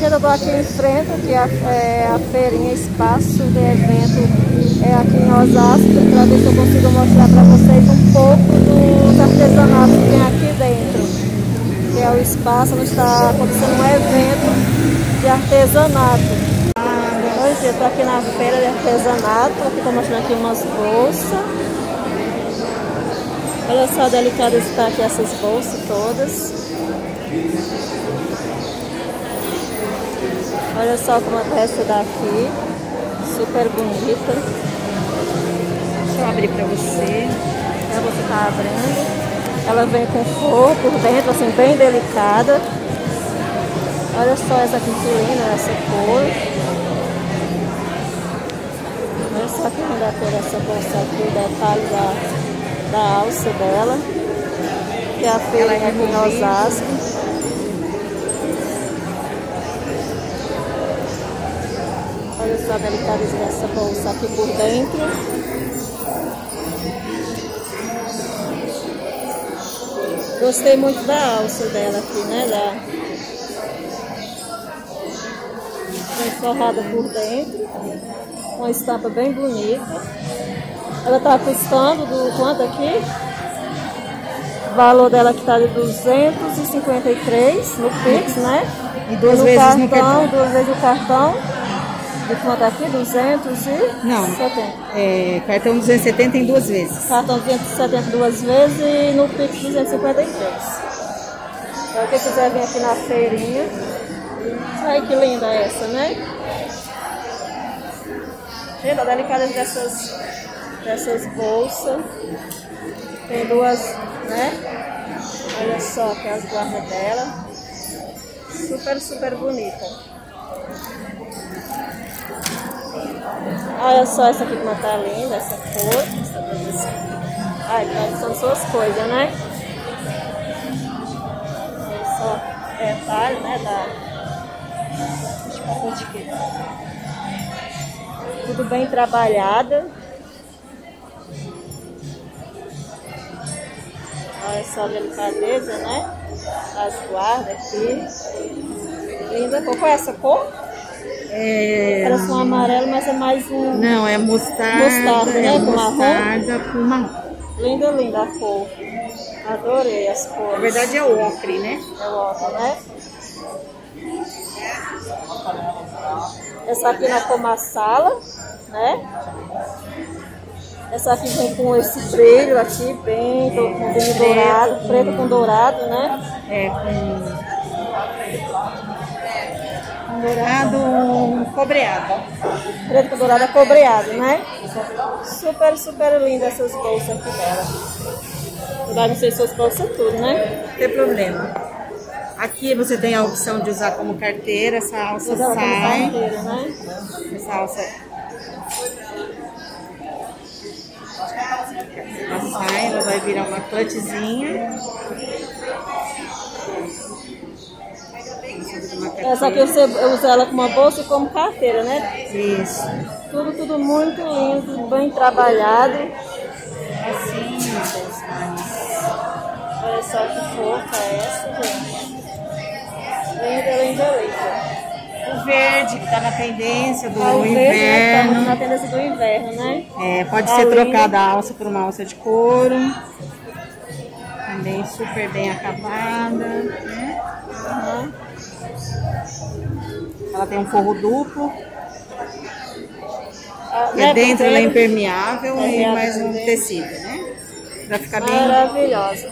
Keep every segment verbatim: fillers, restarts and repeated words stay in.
Gente, eu tô aqui em frente, que a, é, a feirinha, espaço de evento é aqui em Osasco, para ver se eu consigo mostrar para vocês um pouco dos artesanatos que tem aqui dentro. Que é o espaço onde está acontecendo um evento de artesanato. Hoje eu tô aqui na feira de artesanato, aqui tô mostrando aqui umas bolsas. Olha só a delicada que está aqui essas bolsas todas. Olha só como é essa daqui, super bonita. Deixa eu abrir pra você. Já você tá abrindo. Ela vem com flor por dentro, assim, bem delicada. Olha só essa aqui que linda, essa cor. Olha só que linda a cor dessa bolsa aqui, o detalhe da, da alça dela. Que é a feira aqui em Osasco. Olha só a delicadeza dessa bolsa aqui por dentro. Gostei muito da alça dela aqui, né? Da... Bem forrada por dentro. Uma estampa bem bonita. Ela tá custando do quanto aqui? O valor dela aqui tá de duzentos e cinquenta e três no Pix, né? E duas no vezes cartão, no cartão. Duas vezes o cartão. De quanto aqui? duzentos e setenta. Não, é, cartão duzentos e setenta em duas vezes. Cartão duzentos e setenta duas vezes e no Pix duzentos e cinquenta e três. Então quem quiser vir aqui na feirinha. Ai, que linda essa, né? Gente, a delicadeza dessas, dessas bolsas. Tem duas, né? Olha só aqui as guardas dela. Super, super bonita. Olha só essa aqui como tá linda, essa cor. Ai, são suas coisas, né? Olha só detalhe, né? Da... Tudo bem trabalhada. Olha só a delicadeza, né? As guardas aqui. Linda. Qual é essa cor? É... Parece um amarelo, mas é mais um... Não, é mostarda, mostarda, né? É Com mostarda com marrom. Linda, linda a cor. Adorei as cores. Na verdade é o ocre, né? É o ocre, né? Essa aqui na cor marsala, né? Essa aqui vem com esse brilho aqui, bem, com brilho dourado, preto com dourado, né? É, com... dourado cobreado. Preto com dourado cobreado, né? Super, super linda essas bolsas aqui dela. Vai não sei se suas bolsas tudo, né? Não tem problema. Aqui você tem a opção de usar como carteira, essa alça Usar sai. como carteira, né? Essa alça ela sai, ela vai virar uma clutchzinha. Essa aqui você usa ela como uma bolsa e como carteira, né? Isso. Tudo, tudo muito lindo, bem trabalhado. Assim, olha só que fofa essa, gente. Linda, linda, linda. o verde que tá na tendência do Ah, o inverno. verde, né, tá na tendência do inverno, né? É, pode Tá ser lindo. trocada a alça por uma alça de couro. Também super bem acabada, né? Uhum. Ela tem um forro duplo. Ah, E né, dentro ela é porque- impermeável É, e mais um dentro. tecido, né? Pra ficar bem Maravilhosa.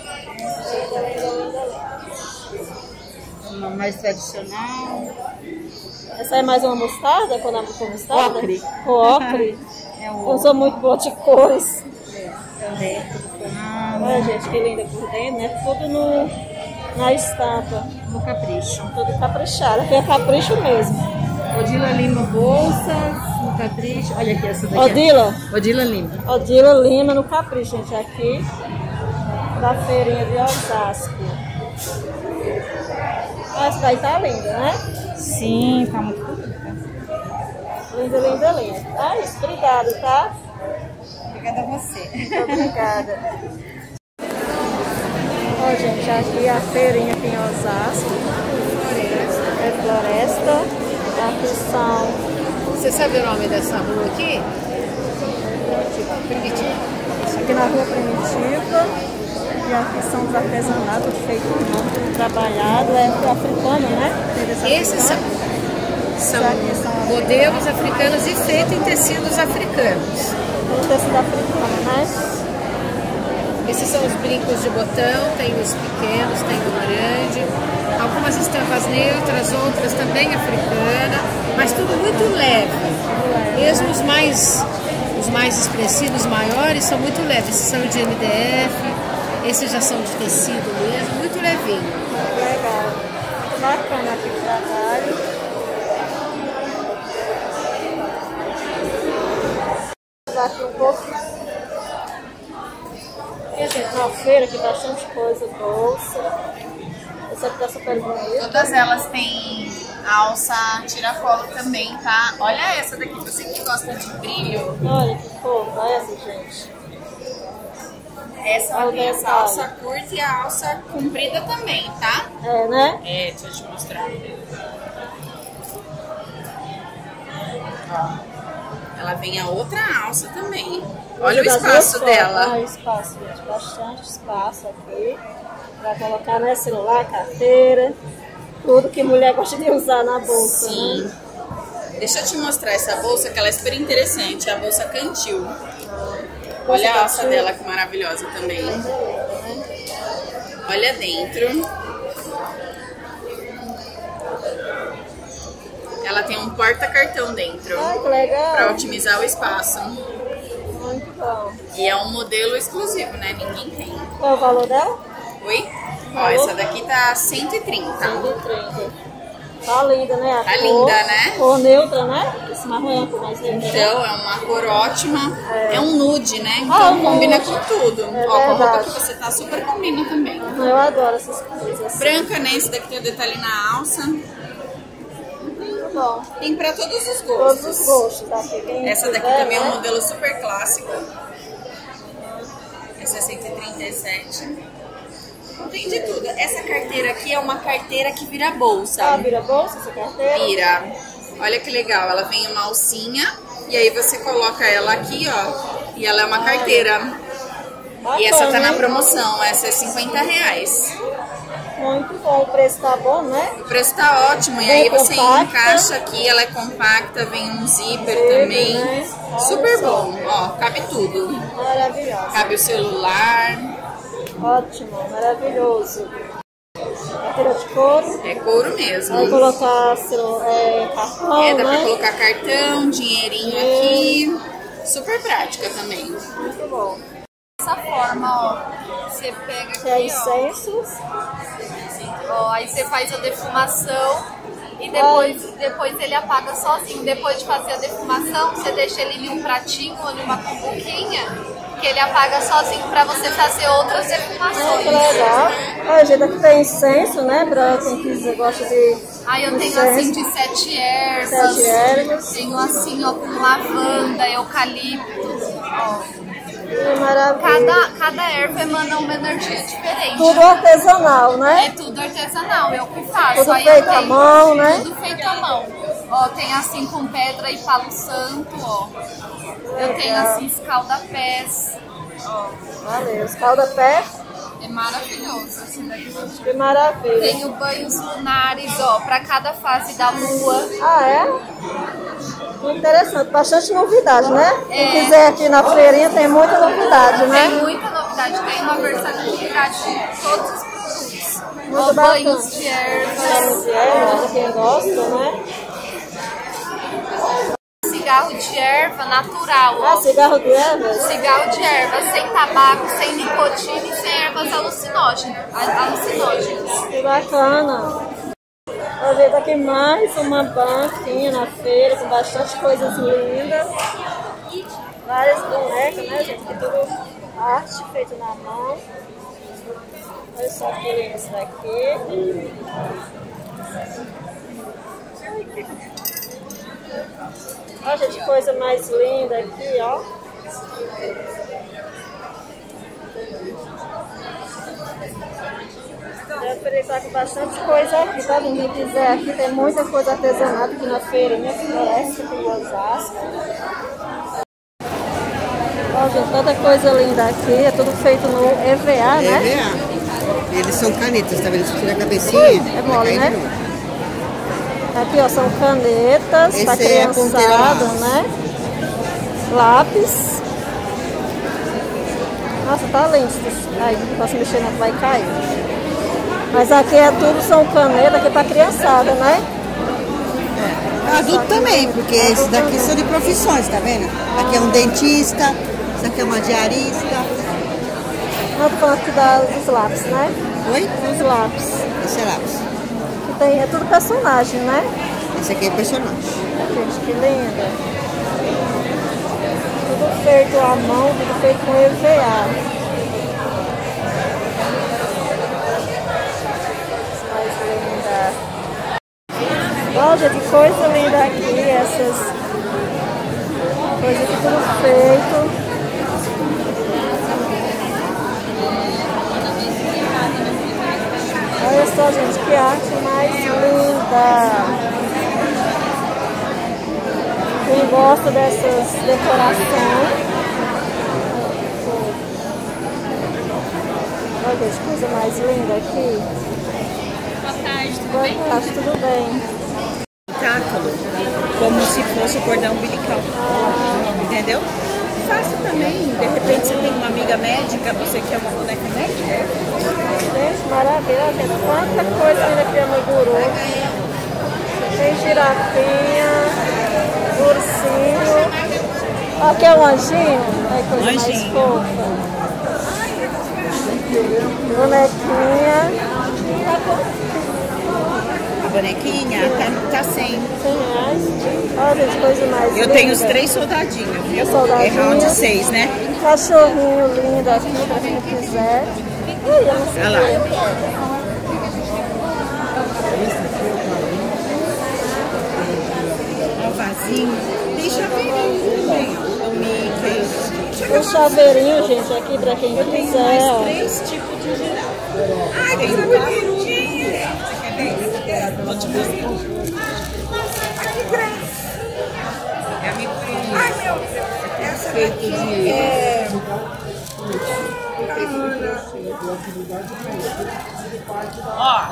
uma mais tradicional. Essa é mais uma mostarda, quando a com mostarda? Ocre. Com ocre. É o Eu sou muito boa de cores. também. Olha, gente, que linda por dentro, né? Tudo no, na estampa. No capricho. Tudo caprichado. Aqui é capricho mesmo. Odila Lima bolsas, no capricho. Olha aqui essa daqui. Odila. Odila Lima. Odila Lima no capricho, gente. Aqui da feirinha de Osasco. Ah, essa daí tá linda, né? Sim, tá muito bonita. Linda, linda, linda. Ah, isso. Obrigada, tá? Obrigada a você. Muito obrigada. Ó, gente, aqui a feirinha aqui em Osasco. É Floresta. Aqui são... Você sabe o nome dessa rua aqui? Primitiva. Aqui na rua Primitiva. E aqui são os artesanatos feitos muito trabalhado. É africano, né? Esses são, são, são modelos africanos e feitos em tecidos africanos. O tecido africano, né? Esses são os brincos de botão, tem os pequenos, tem o grande. Algumas estampas neutras, outras também africanas, mas tudo muito leve. Mesmo os mais, os mais expressivos, maiores, são muito leves. Esses são de M D F, esses já são de tecido mesmo, muito levinho. Legal. Muito bacana aqui o trabalho. Aqui um pouco. E, gente, na feira aqui bastante coisa, bolsa. Essa aqui tá super bonita. Todas elas têm alça tiracolo também, tá? Olha essa daqui, você que gosta de brilho. Olha que fofa essa, gente. Essa ela tem essa alça curta e a alça comprida também, tá? É, né? É, deixa eu te mostrar. Ó. Ela vem a outra alça também. Olha o espaço dela. Olha o espaço, gente. Bastante espaço aqui. Pra colocar, né, celular, carteira. Tudo que mulher gosta de usar na bolsa. Sim. Né? Deixa eu te mostrar essa bolsa que ela é super interessante. É a bolsa Cantil. Olha a alça dela que maravilhosa também. Olha dentro. Ela tem um porta-cartão dentro. Ai, que legal. Pra otimizar o espaço. Muito bom. E é um modelo exclusivo, né? Ninguém tem. Qual é o valor dela? Oi? Ó, essa daqui tá cento e trinta. cento e trinta. Tá linda, né? A tá cor, linda, né? Cor neutra, né? Esse marrom é mais lindo. Então, é uma cor ótima. É, é um nude, né? Então, ah, combina nude. com tudo. É Ó, com a roupa verdade. que você tá, super combina também. Eu adoro essas coisas. Assim. Branca, né? Esse daqui tem o detalhe na alça. Bom. Tem pra todos os gostos. Todos os gostos. Aqui. Quem essa daqui quiser, também né? é um modelo super clássico. Essa é cento e trinta e sete. Tem de tudo. Essa carteira aqui é uma carteira que vira bolsa. Ah, vira bolsa essa carteira? Vira. Olha que legal. Ela vem uma alcinha e aí você coloca ela aqui, ó. E ela é uma Ai. carteira. Bacana, e essa tá na hein? promoção. Essa é cinquenta reais. Muito bom. O preço tá bom, né? O preço tá ótimo. E Bem aí você compacta. encaixa aqui. Ela é compacta. Vem um zíper Zíper, também. né? Super só. bom. Ó, cabe tudo. Maravilhoso. Cabe o celular. Ótimo, maravilhoso. Carteira de couro. É couro mesmo. Vai colocar seu, é, cartão, É, dá né? pra colocar cartão, dinheirinho É. aqui. Super prática também. Muito bom. Dessa forma, ó, você pega aqui, Que é ó, incensos. ó, aí você faz a defumação e depois, depois ele apaga sozinho. Depois de fazer a defumação, você deixa ele em um pratinho ou em uma cumbuquinha, que ele apaga sozinho pra você fazer outras Ah, que defumações. legal. Olha, gente, aqui tem incenso, né? Pra quem quiser, gosta de Aí eu tenho incenso. assim de sete ervas, Sete ervas. tenho assim ó, com lavanda, eucalipto, ó. Que maravilha. Cada, cada erva emana uma energia diferente. Tudo artesanal, É né? tudo artesanal, eu que faço. Tudo Aí feito eu à tenho mão, né? Tudo feito à mão. Ó, tem assim com pedra e palo santo, ó. Eu tenho assim escalda-pés. Ó, Valeu. Escalda-pé. é maravilhoso assim daqui. Que maravilha. Tenho banhos lunares, ó, pra cada fase da lua. Ah, é? Muito interessante. Bastante novidade, né? Quem É. quiser aqui na feirinha tem muita novidade, né? Tem muita novidade, tem uma versatilidade de todos os produtos. Muito Ó, bacana. banhos de ervas, Banhos de erva, pra quem gosta, né? cigarro de erva natural, Ah, ó. cigarro de erva? Cigarro de erva, sem tabaco, sem nicotina e sem ervas alucinógenas. alucinógenas. Que bacana. Vou ver daqui mais uma banquinha na feira com bastante coisas lindas. Várias bonecas, né, gente? Que tudo arte feita na mão. Olha só que lindo isso daqui. Olha, gente, que coisa mais linda aqui, ó. feira está com bastante coisa aqui, tá? Quem quiser aqui, tem muita coisa artesanal aqui na feirinha, floresta, aqui em Osasco. Ó, gente, tanta coisa linda aqui, é tudo feito no E V A, né? E V A. Eles são canetas, tá vendo? Se tira a cabecinha. Ui, é mole, né? Aqui, ó, são canetas para criançada, né? Lápis. Nossa, tá lindo. Ai, não posso mexer, não, vai cair. Mas aqui é tudo, são canetas aqui para criançada, né? É. Adulto também, porque adulto esses daqui também são de profissões, tá vendo? Aqui é um dentista, isso aqui é uma diarista. Não, tô falando aqui dos lápis, né? Oi? Os lápis. Esse é lápis. Que tem, é tudo personagem, né? Esse aqui é personagem. Gente, que linda. Tudo feito à mão, tudo feito com E V A. Mais linda. Olha, que coisa linda aqui, essas coisas aqui tudo feito. Olha só, gente, que arte mais linda. Quem gosta dessas decorações. Olha, gente, que coisa mais linda aqui. Boa tarde, tudo Boa bem? tarde, tudo bem. Tentáculo, como se fosse o cordão umbilical. Ah. Entendeu? Fácil também. De repente você tem uma amiga médica, você quer uma boneca médica? Gente, maravilha, gente. Quanta coisa ainda aqui no guru. Tem girafinha, ursinho. Aqui é um anjinho. Olha que coisa mais Anjinho. fofa. Bonequinha. A bonequinha tá, tá cem. cem reais. Olha, gente, coisa mais Eu linda. tenho os três soldadinhos, viu? Soldadinho. É round seis, né? Cachorrinho lindo aqui, pra quem quiser. Ui, eu não sei. Olha lá. Ó, o vasinho. Tem chaveirinho também, ó. O Mickey. O chaveirinho, gente, aqui pra quem Eu tenho quiser. mais Ó. três tipos de geral. Ai, tem uma peruquinha. Você quer ver? Vou te mostrar. Ai, que graça. É a minha prima. Ai, meu Deus. Essa daqui é... Ó.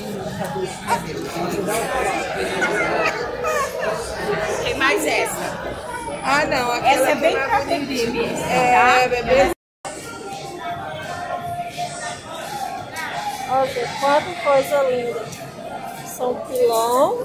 Tem mais essa. Ah, não. Essa é bem pra bebê mesmo, É, tá? bebê. Olha, quanta coisa linda. São pilão.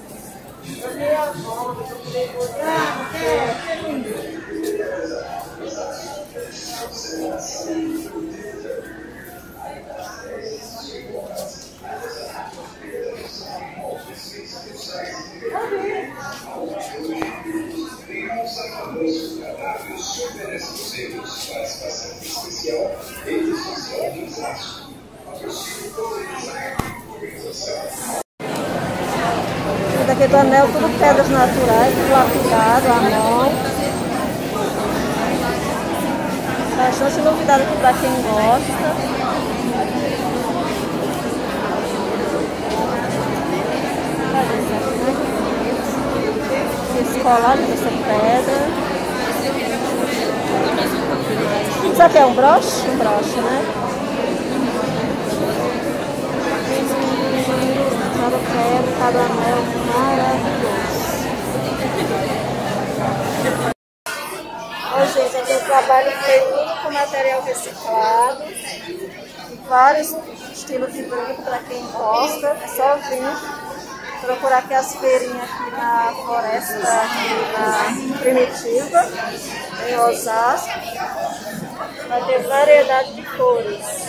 Esse daqui do anel, tudo pedras naturais, tudo lapidado à mão. Bastante novidade aqui pra quem gosta. Esse colar dessa pedra. Isso aqui é um broche? Um broche, né? Cada pedra, cada anel maravilhoso. Ó, gente, aqui é um trabalho feito com material reciclado. Vários estilos de brinco para quem gosta. É só vir procurar aqui as feirinhas aqui na floresta, aqui na Primitiva, em Osasco. Vai ter variedade de cores.